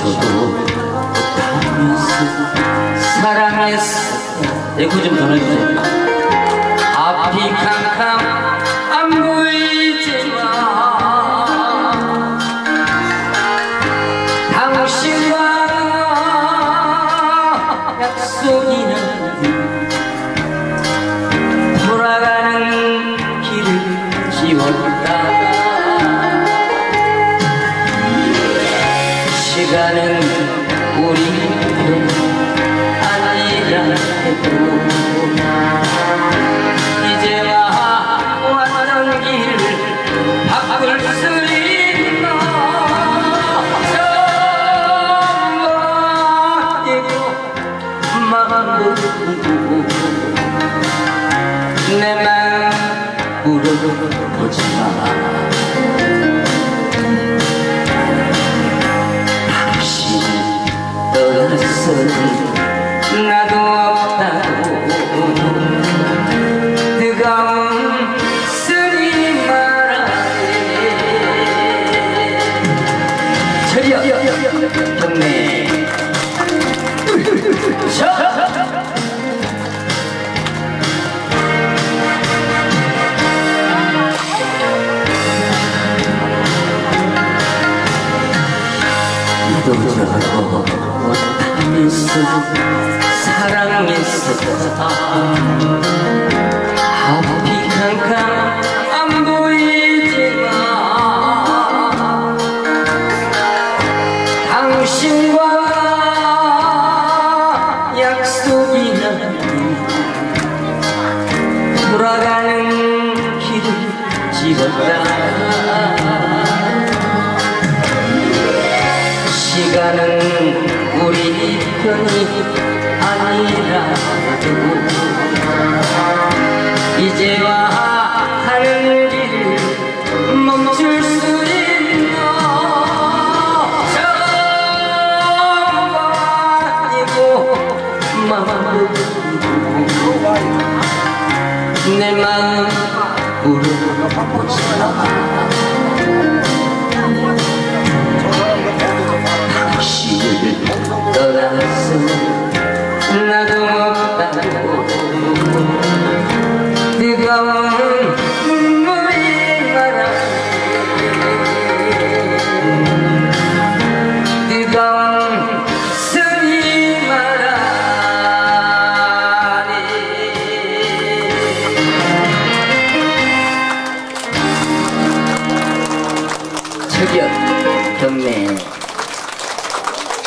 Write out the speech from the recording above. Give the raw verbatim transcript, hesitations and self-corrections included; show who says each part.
Speaker 1: 저도 못하면서 사랑했었다. 에코 좀 더 넣어주세요. 앞이 캄캄 안 보이지만 당신과 약속이는 돌아가는 길을 지웠다. 시간은 우리 편 아니라 해도 이제와 왔던 길을 바꿀 수 있나. 처음 마음도 내 마음 물어보지마. 나도 없다고 뜨거운 쓰리 말하네. 저리요 경례 잊어버리고 못하면서 사랑했었다. 앞이 캄캄 안 보이지만 당신과 약속이 난 돌아가는 길을 찍었다. 시간은 우리 편이 아니라도 이제와 하는 길을 멈출 수 있나. 처음 아니고 마음도 내 마음 물어보지마. 떠나서 나도 없다고 뜨거운 눈물이 말하네. 뜨거운 술이 말하네. 저기요 경례